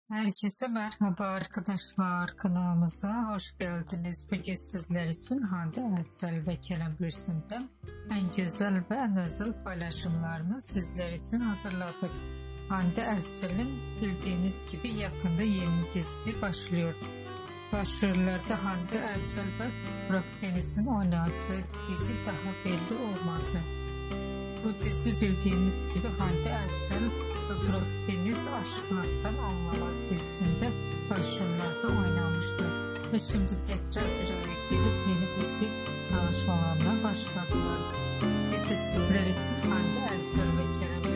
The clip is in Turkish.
Herkese merhaba arkadaşlar, kanalımıza hoş geldiniz. Bugün sizler için Hande Erçel ve Kerem Bürsin'den en güzel ve en özel paylaşımlarını sizler için hazırladık. Hande Erçel'in bildiğiniz gibi yakında yeni dizisi başlıyor. Başrollerde Hande Erçel ve Burak Deniz'in oynadığı dizi daha belli olmadı. Bu dizi bildiğiniz gibi Hande Erçel ve Burak Deniz Aşklardan Anlamaz dizisinde başrollerde oynamıştı. Ve şimdi tekrar bir araya gelip yeni dizi çalışmalarına başladılar. Biz de sizler için Hande Erçel ve Kerem